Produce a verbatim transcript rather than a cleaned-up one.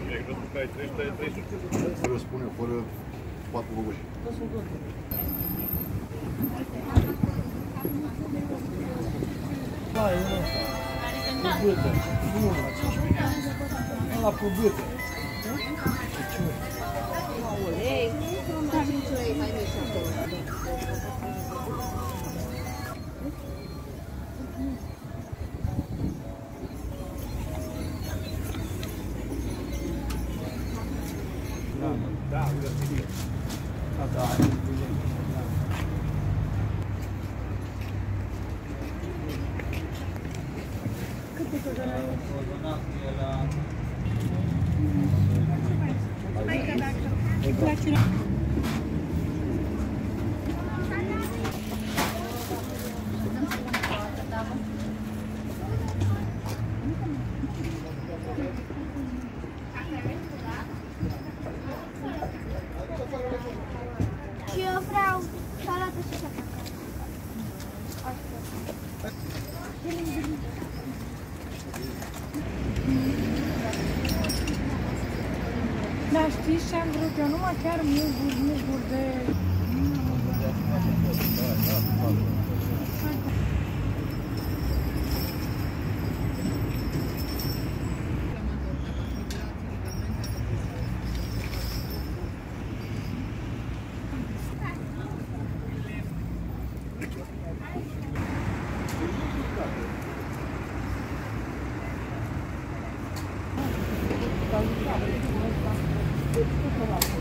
Fără spune, fără patru gogoși. Da, e ăsta. Cu bâtă. Nu, la cincisprezece. Ăla cu bâtă. Ulei. Dar nici ulei mai mici acolo. Da, uite, bine. Da, da, e bine. Cât e cozonatul? Cozonatul e la... Hai că dacă îi place la... Și eu vreau salată și așa. Dar știți ce am vrut eu? Numai chiar muguri, muguri de... Thank you.